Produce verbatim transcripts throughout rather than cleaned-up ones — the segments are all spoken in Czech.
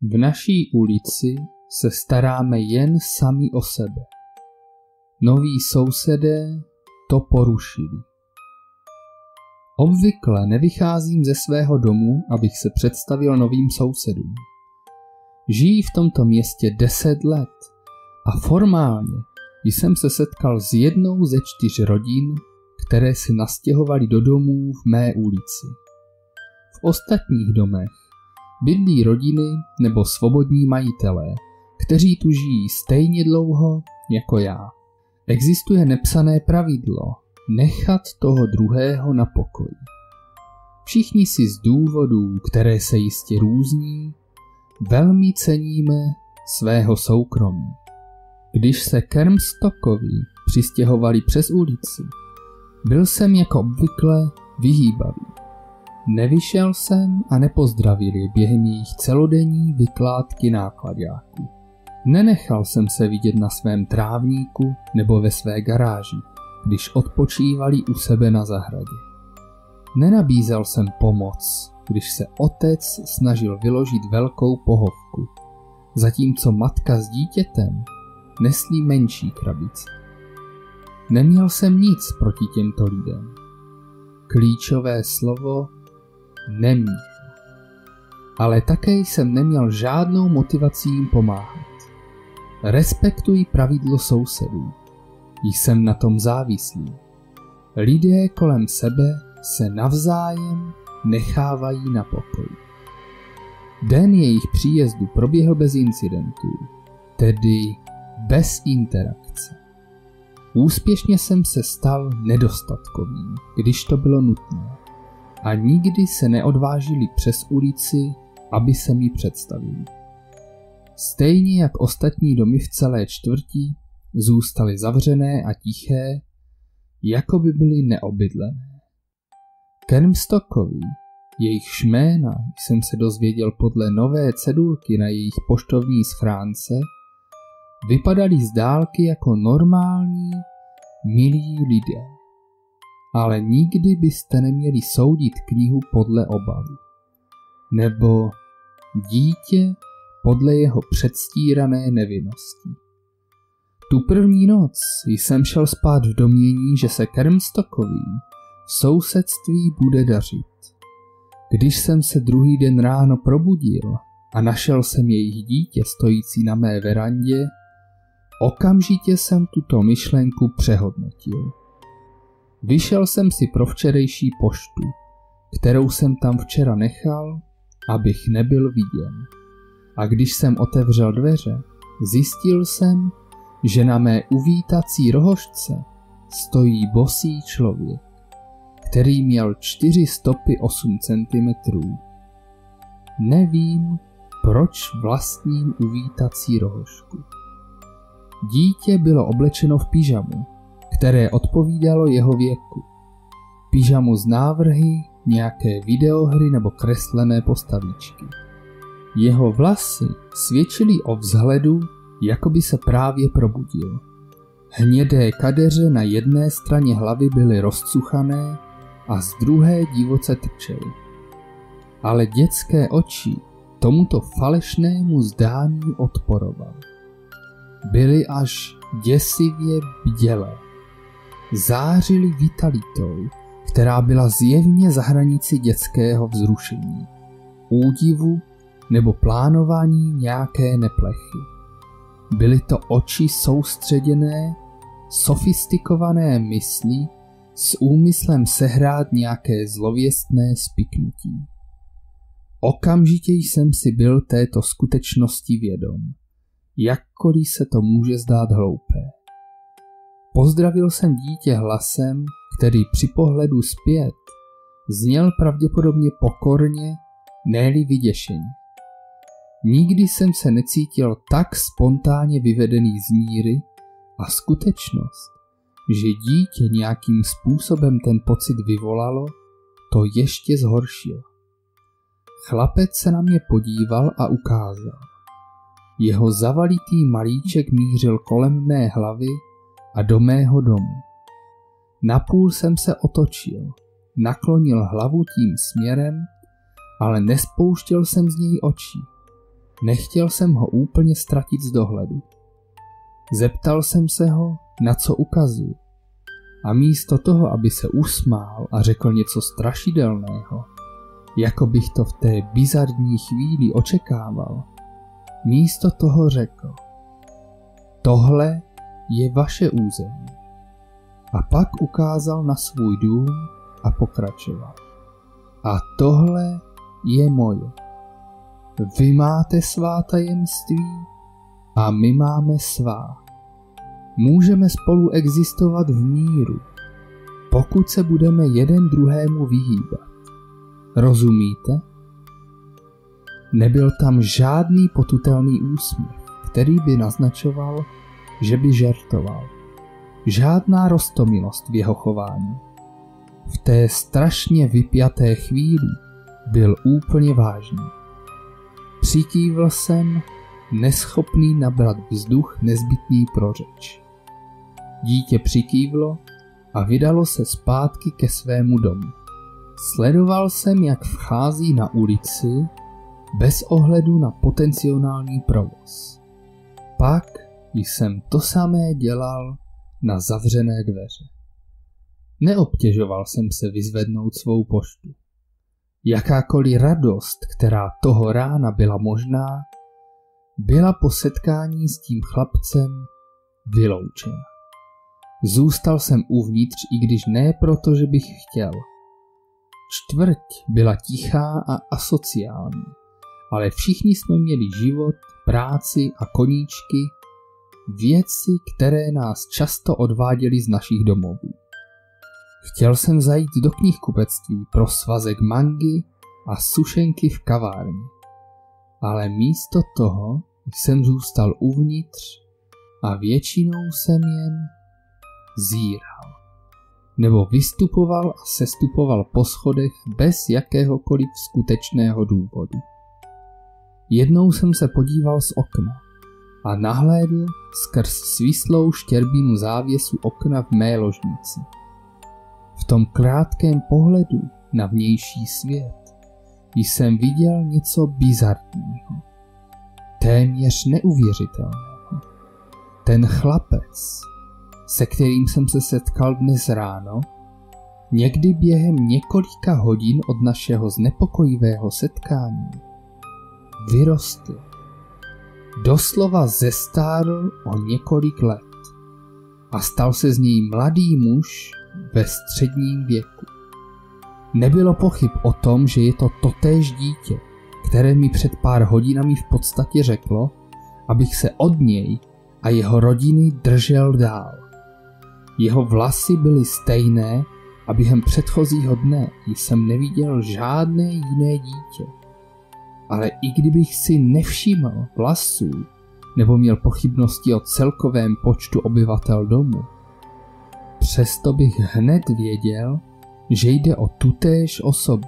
V naší ulici se staráme jen sami o sebe. Noví sousedé to porušili. Obvykle nevycházím ze svého domu, abych se představil novým sousedům. Žijí v tomto městě deset let a formálně jsem se setkal s jednou ze čtyř rodin, které se nastěhovaly do domů v mé ulici. V ostatních domech bydlí rodiny nebo svobodní majitelé, kteří tu žijí stejně dlouho jako já. Existuje nepsané pravidlo nechat toho druhého na pokoji. Všichni si z důvodů, které se jistě různí, velmi ceníme svého soukromí. Když se Kermstockovi přistěhovali přes ulici, byl jsem jako obvykle vyhýbavý. Nevyšel jsem a nepozdravil je během jejich celodenní vykládky náklaďáků. Nenechal jsem se vidět na svém trávníku nebo ve své garáži, když odpočívali u sebe na zahradě. Nenabízel jsem pomoc, když se otec snažil vyložit velkou pohovku, zatímco matka s dítětem neslí menší krabice. Neměl jsem nic proti těmto lidem. Klíčové slovo neměl. Ale také jsem neměl žádnou motivaci jim pomáhat. Respektuji pravidlo sousedů. Jsem na tom závislý. Lidé kolem sebe se navzájem nechávají na pokoji. Den jejich příjezdu proběhl bez incidentů, tedy bez interakce. Úspěšně jsem se stal nedostatkovým, když to bylo nutné, a nikdy se neodvážili přes ulici, aby se mi představili. Stejně jak ostatní domy v celé čtvrti zůstaly zavřené a tiché, jako by byly neobydlené. Kermstockovi, jejich jména jsem se dozvěděl podle nové cedulky na jejich poštovní schránce, vypadali z dálky jako normální, milí lidé. Ale nikdy byste neměli soudit knihu podle obalu. Nebo dítě podle jeho předstírané nevinnosti. Tu první noc jsem šel spát v domnění, že se Kermstockovým v sousedství bude dařit. Když jsem se druhý den ráno probudil a našel jsem jejich dítě stojící na mé verandě, okamžitě jsem tuto myšlenku přehodnotil. Vyšel jsem si pro včerejší poštu, kterou jsem tam včera nechal, abych nebyl viděn. A když jsem otevřel dveře, zjistil jsem, že na mé uvítací rohožce stojí bosý člověk, který měl čtyři stopy osm centimetrů. Nevím, proč vlastním uvítací rohožku. Dítě bylo oblečeno v pyžamu, které odpovídalo jeho věku. Pyžamu z návrhy, nějaké videohry nebo kreslené postavičky. Jeho vlasy svědčily o vzhledu, jako by se právě probudil. Hnědé kadeře na jedné straně hlavy byly rozcuchané a z druhé divoce trčely. Ale dětské oči tomuto falešnému zdání odporovaly. Byly až děsivě bdělé. Zářily vitalitou, která byla zjevně za hranici dětského vzrušení, údivu nebo plánování nějaké neplechy. Byly to oči soustředěné, sofistikované mysli s úmyslem sehrát nějaké zlověstné spiknutí. Okamžitě jsem si byl této skutečnosti vědom, jakkoliv se to může zdát hloupé. Pozdravil jsem dítě hlasem, který při pohledu zpět zněl pravděpodobně pokorně, ne-li vyděšeně. Nikdy jsem se necítil tak spontánně vyvedený z míry a skutečnost, že dítě nějakým způsobem ten pocit vyvolalo, to ještě zhoršilo. Chlapec se na mě podíval a ukázal. Jeho zavalitý malíček mířil kolem mé hlavy a do mého domu. Napůl jsem se otočil, naklonil hlavu tím směrem, ale nespouštěl jsem z něj očí. Nechtěl jsem ho úplně ztratit z dohledu. Zeptal jsem se ho, na co ukazuje. A místo toho, aby se usmál a řekl něco strašidelného, jako bych to v té bizarní chvíli očekával, místo toho řekl: tohle je vaše území. A pak ukázal na svůj dům a pokračoval: a tohle je moje. Vy máte svá tajemství a my máme svá. Můžeme spolu existovat v míru, pokud se budeme jeden druhému vyhýbat. Rozumíte? Nebyl tam žádný potutelný úsměv, který by naznačoval, že by žertoval. Žádná roztomilost v jeho chování. V té strašně vypjaté chvíli byl úplně vážný. Přikývl jsem, neschopný nabrat vzduch nezbytný pro řeč. Dítě přikývlo a vydalo se zpátky ke svému domu. Sledoval jsem, jak vchází na ulici bez ohledu na potenciální provoz. Pak jsem to samé dělal na zavřené dveře. Neobtěžoval jsem se vyzvednout svou poštu. Jakákoliv radost, která toho rána byla možná, byla po setkání s tím chlapcem vyloučena. Zůstal jsem uvnitř, i když ne proto, že bych chtěl. Čtvrť byla tichá a asociální, ale všichni jsme měli život, práci a koníčky, věci, které nás často odváděly z našich domovů. Chtěl jsem zajít do knihkupectví pro svazek mangy a sušenky v kavárně, ale místo toho jsem zůstal uvnitř a většinou jsem jen zíral. Nebo vystupoval a sestupoval po schodech bez jakéhokoliv skutečného důvodu. Jednou jsem se podíval z okna a nahlédl skrz svislou štěrbinu závěsu okna v mé ložnici. V tom krátkém pohledu na vnější svět jsem viděl něco bizarního, téměř neuvěřitelného. Ten chlapec, se kterým jsem se setkal dnes ráno, někdy během několika hodin od našeho znepokojivého setkání vyrostl. Doslova zestárl o několik let a stal se z něj mladý muž ve středním věku. Nebylo pochyb o tom, že je to totéž dítě, které mi před pár hodinami v podstatě řeklo, abych se od něj a jeho rodiny držel dál. Jeho vlasy byly stejné a během předchozího dne jsem neviděl žádné jiné dítě. Ale i kdybych si nevšiml vlasů nebo měl pochybnosti o celkovém počtu obyvatel domu, přesto bych hned věděl, že jde o tutéž osobu.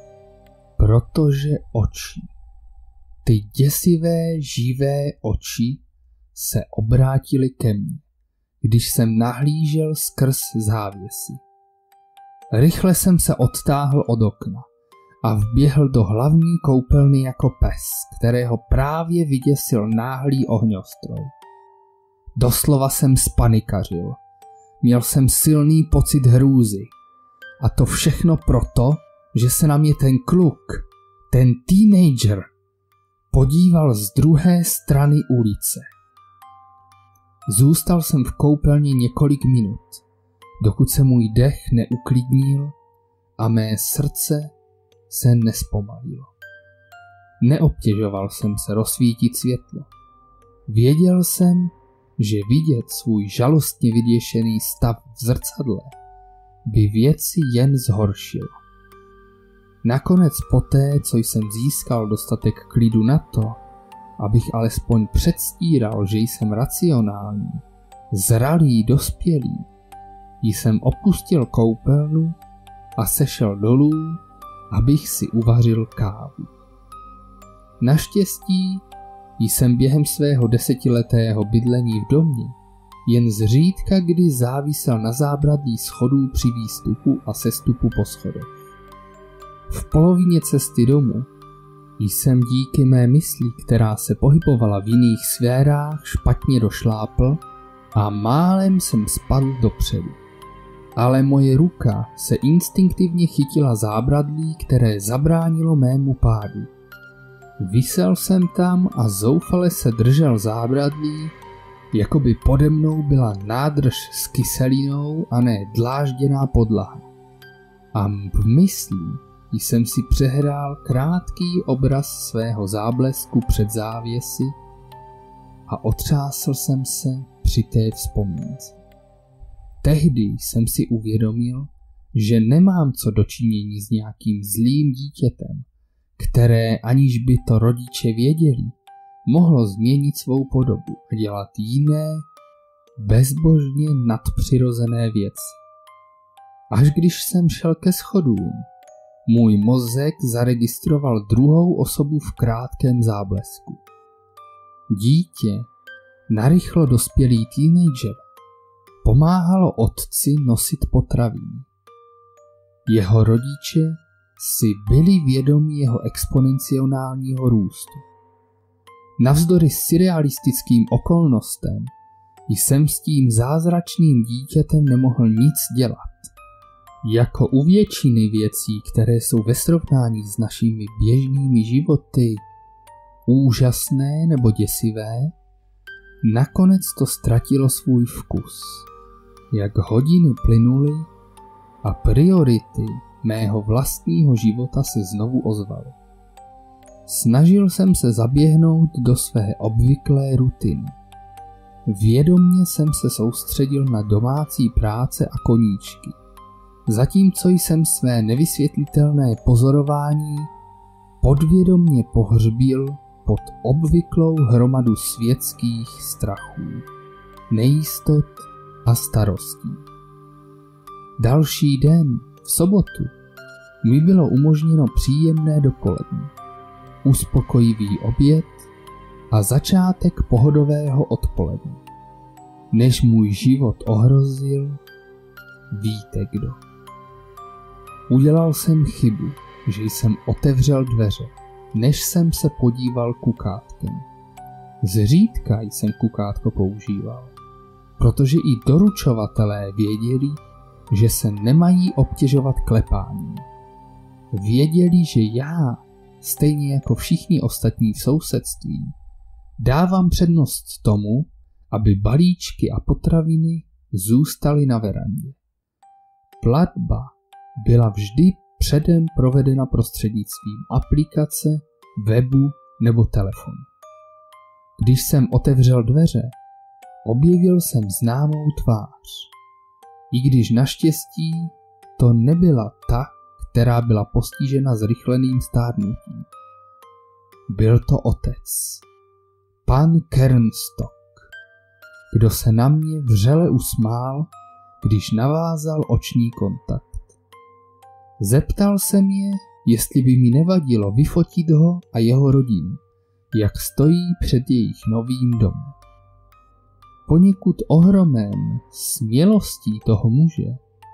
Protože oči, ty děsivé živé oči, se obrátily ke mně, když jsem nahlížel skrz závěsy. Rychle jsem se odtáhl od okna a vběhl do hlavní koupelny jako pes, kterého právě vyděsil náhlý ohňostroj. Doslova jsem spanikařil. Měl jsem silný pocit hrůzy. A to všechno proto, že se na mě ten kluk, ten teenager, podíval z druhé strany ulice. Zůstal jsem v koupelně několik minut, dokud se můj dech neuklidnil a mé srdce se nespomalilo. Neobtěžoval jsem se rozsvítit světlo. Věděl jsem, že vidět svůj žalostně vyděšený stav v zrcadle by věci jen zhoršilo. Nakonec poté, co jsem získal dostatek klidu na to, abych alespoň předstíral, že jsem racionální, zralý, dospělý, jsem opustil koupelnu a sešel dolů, abych si uvařil kávu. Naštěstí jsem během svého desetiletého bydlení v domě jen zřídka kdy závisel na zábradlí schodů při výstupu a sestupu po schodech. V polovině cesty domů Jsem díky mé mysli, která se pohybovala v jiných sférách, špatně došlápl a málem jsem spadl dopředu. Ale moje ruka se instinktivně chytila zábradlí, které zabránilo mému pádu. Visel jsem tam a zoufale se držel zábradlí, jako by pode mnou byla nádrž s kyselinou a ne dlážděná podlaha. A v mysli jsem si přehrál krátký obraz svého záblesku před závěsy a otřásl jsem se při té vzpomínce. Tehdy jsem si uvědomil, že nemám co dočinění s nějakým zlým dítětem, které, aniž by to rodiče věděli, mohlo změnit svou podobu a dělat jiné, bezbožně nadpřirozené věci. Až když jsem šel ke schodům, můj mozek zaregistroval druhou osobu v krátkém záblesku. Dítě, narychlo dospělý teenager, pomáhalo otci nosit potraviny. Jeho rodiče si byli vědomí jeho exponenciálního růstu. Navzdory surrealistickým okolnostem jsem s tím zázračným dítětem nemohl nic dělat. Jako u většiny věcí, které jsou ve srovnání s našimi běžnými životy úžasné nebo děsivé, nakonec to ztratilo svůj vkus. Jak hodiny plynuly a priority mého vlastního života se znovu ozvaly. Snažil jsem se zaběhnout do své obvyklé rutiny. Vědomně jsem se soustředil na domácí práce a koníčky, zatímco jsem své nevysvětlitelné pozorování podvědomně pohřbil pod obvyklou hromadu světských strachů, nejistot a starostí. Další den, v sobotu, mi bylo umožněno příjemné dopoledne, uspokojivý oběd a začátek pohodového odpoledne. Než můj život ohrozil, víte kdo. Udělal jsem chybu, že jsem otevřel dveře, než jsem se podíval kukátkem. Zřídka jsem kukátko používal, protože i doručovatelé věděli, že se nemají obtěžovat klepáním. Věděli, že já, stejně jako všichni ostatní v sousedství, dávám přednost tomu, aby balíčky a potraviny zůstaly na verandě. Platba byla vždy předem provedena prostřednictvím aplikace, webu nebo telefonu. Když jsem otevřel dveře, objevil jsem známou tvář. I když naštěstí to nebyla ta, která byla postižena zrychleným stárnutím. Byl to otec, pan Kernstock, kdo se na mě vřele usmál, když navázal oční kontakt. Zeptal jsem je, jestli by mi nevadilo vyfotit ho a jeho rodinu, jak stojí před jejich novým domem. Poněkud ohromen smělostí toho muže,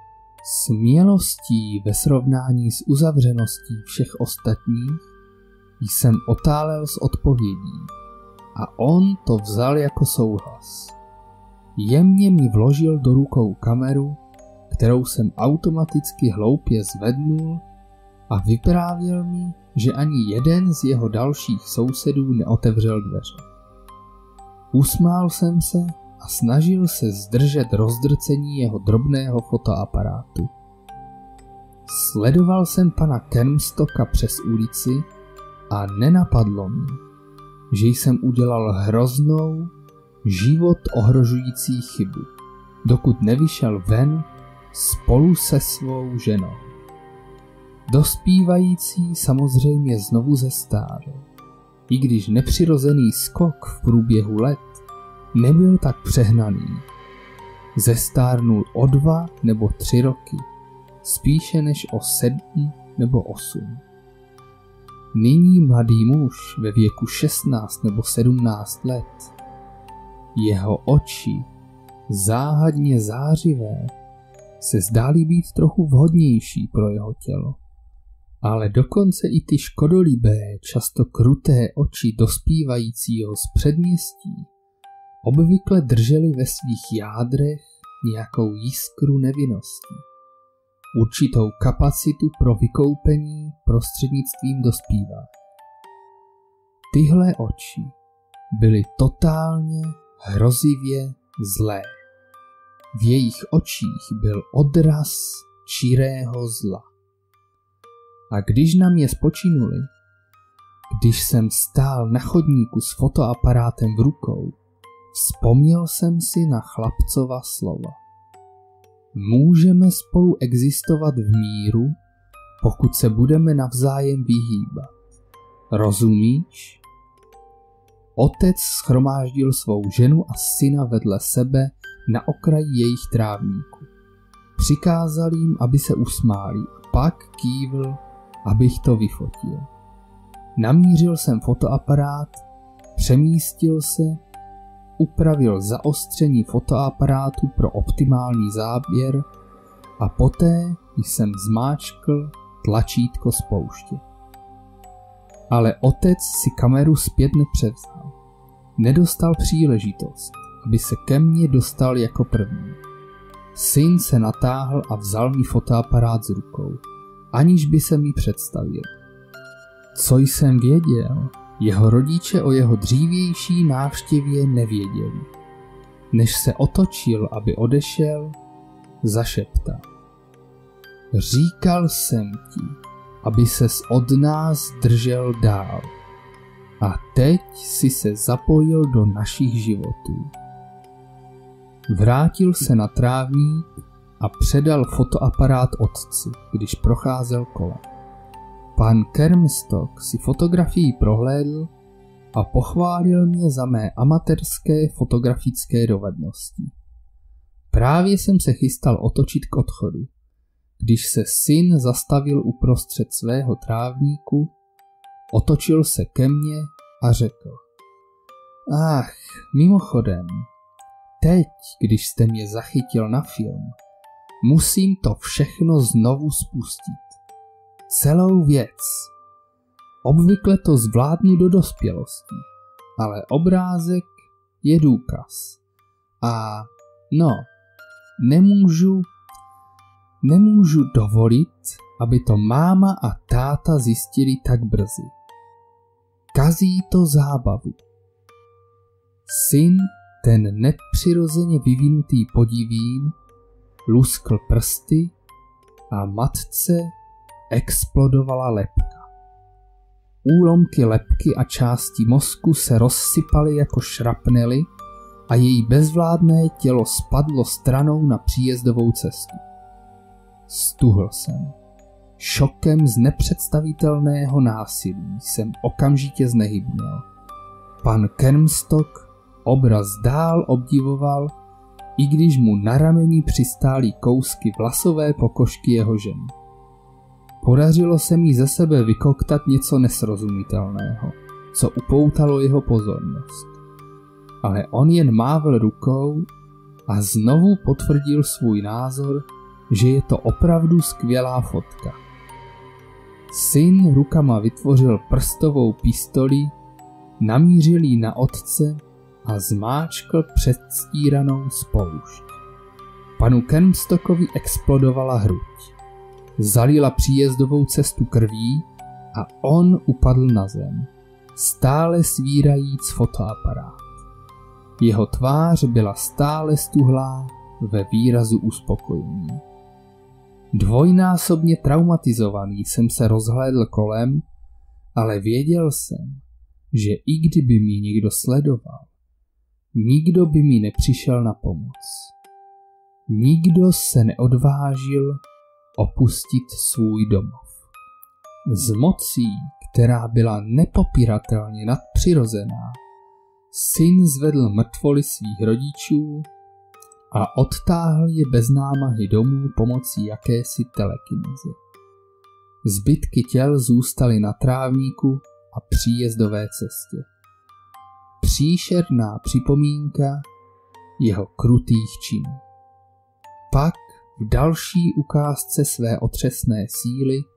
smělostí ve srovnání s uzavřeností všech ostatních, jsem otálel s odpovědí a on to vzal jako souhlas. Jemně mi vložil do rukou kameru, kterou jsem automaticky hloupě zvednul a vyprávěl mi, že ani jeden z jeho dalších sousedů neotevřel dveře. Usmál jsem se a snažil se zdržet rozdrcení jeho drobného fotoaparátu. Sledoval jsem pana Kernstocka přes ulici a nenapadlo mi, že jsem udělal hroznou, život ohrožující chybu, dokud nevyšel ven spolu se svou ženou. Dospívající samozřejmě znovu zestárl, i když nepřirozený skok v průběhu let nebyl tak přehnaný. Zestárnul o dva nebo tři roky, spíše než o sedm nebo osm. Nyní mladý muž ve věku šestnáct nebo sedmnáct let. Jeho oči, záhadně zářivé, se zdály být trochu vhodnější pro jeho tělo. ale dokonce i ty škodolibé, často kruté oči dospívajícího z předměstí obvykle držely ve svých jádrech nějakou jiskru nevinnosti, určitou kapacitu pro vykoupení prostřednictvím dospívání. Tyhle oči byly totálně, hrozivě zlé. V jejich očích byl odraz čirého zla. A když na mě spočinuli, když jsem stál na chodníku s fotoaparátem v rukou, vzpomněl jsem si na chlapcova slova. Můžeme spolu existovat v míru, pokud se budeme navzájem vyhýbat. Rozumíš? Otec shromáždil svou ženu a syna vedle sebe na okraji jejich trávníku. Přikázal jim, aby se usmáli, a pak kývl, abych to vyfotil. Namířil jsem fotoaparát, přemístil se, upravil zaostření fotoaparátu pro optimální záběr a poté jsem zmáčkl tlačítko spouště. Ale otec si kameru zpět nepřevzal. Nedostal příležitost, aby se ke mně dostal jako první. Syn se natáhl a vzal mi fotoaparát z rukou, aniž by se mi představil. Co jsem věděl, jeho rodiče o jeho dřívější návštěvě nevěděli. Než se otočil, aby odešel, zašeptal. Říkal jsem ti, aby ses od nás držel dál. A teď si se zapojil do našich životů. Vrátil se na trávník a předal fotoaparát otci, když procházel kolem. Pan Kermstock si fotografii prohlédl a pochválil mě za mé amatérské fotografické dovednosti. Právě jsem se chystal otočit k odchodu, když se syn zastavil uprostřed svého trávníku, otočil se ke mně a řekl: Ach, mimochodem, teď, když jste mě zachytil na film, musím to všechno znovu spustit. Celou věc. Obvykle to zvládnu do dospělosti, ale obrázek je důkaz. A no, nemůžu, nemůžu dovolit, aby to máma a táta zjistili tak brzy. Kazí to zábavu. Syn, ten nepřirozeně vyvinutý podivín, luskl prsty a matce explodovala lebka. Úlomky lebky a části mozku se rozsypaly jako šrapnely a její bezvládné tělo spadlo stranou na příjezdovou cestu. Stuhl jsem. Šokem z nepředstavitelného násilí jsem okamžitě znehybněl. Pan Kermstock obraz dál obdivoval, i když mu na rameni přistály kousky vlasové pokožky jeho ženy. Podařilo se mi ze sebe vykoktat něco nesrozumitelného, co upoutalo jeho pozornost. Ale on jen mávl rukou a znovu potvrdil svůj názor, že je to opravdu skvělá fotka. Syn rukama vytvořil prstovou pistoli, namířil ji na otce a zmáčkl předstíranou spoušť. Panu Kermstockovi explodovala hruď. Zalila příjezdovou cestu krví a on upadl na zem, stále svírajíc fotoaparát. Jeho tvář byla stále stuhlá ve výrazu uspokojení. Dvojnásobně traumatizovaný jsem se rozhlédl kolem, ale věděl jsem, že i kdyby mě někdo sledoval, nikdo by mi nepřišel na pomoc. Nikdo se neodvážil opustit svůj domov. S mocí, která byla nepopiratelně nadpřirozená, syn zvedl mrtvoly svých rodičů a odtáhl je bez námahy domů pomocí jakési telekinéze. Zbytky těl zůstaly na trávníku a příjezdové cestě. Příšerná připomínka jeho krutých činů. Pak v další ukázce své otřesné síly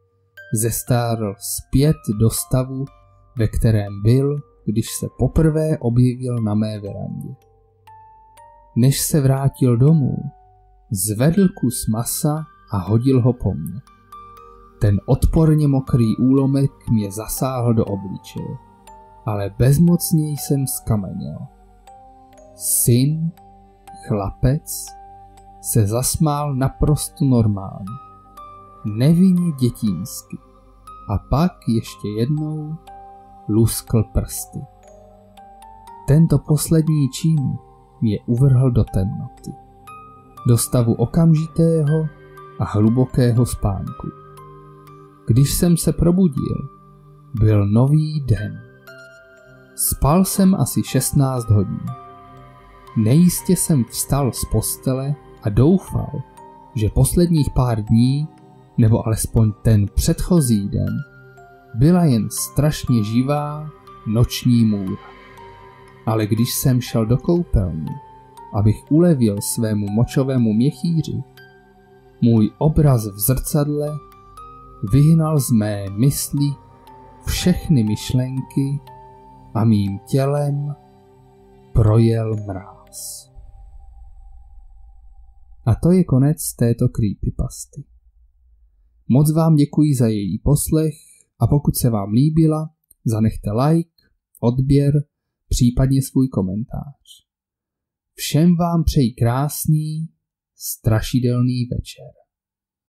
zestárl zpět do stavu, ve kterém byl, když se poprvé objevil na mé verandě. Než se vrátil domů, zvedl kus masa a hodil ho po mně. Ten odporně mokrý úlomek mě zasáhl do obličeje, ale bezmocně jsem skameněl. Syn, chlapec, se zasmál naprosto normálně, nevinně dětinsky, a pak ještě jednou luskl prsty. Tento poslední čin mě uvrhl do temnoty, do stavu okamžitého a hlubokého spánku. Když jsem se probudil, byl nový den. Spal jsem asi šestnáct hodin. Nejistě jsem vstal z postele a doufal, že posledních pár dní, nebo alespoň ten předchozí den, byla jen strašně živá noční můra. Ale když jsem šel do koupelny, abych ulevil svému močovému měchýři, můj obraz v zrcadle vyhnal z mé mysli všechny myšlenky a mým tělem projel mráz. A to je konec této creepypasty. Moc vám děkuji za její poslech a pokud se vám líbila, zanechte like, odběr, případně svůj komentář. Všem vám přeji krásný, strašidelný večer.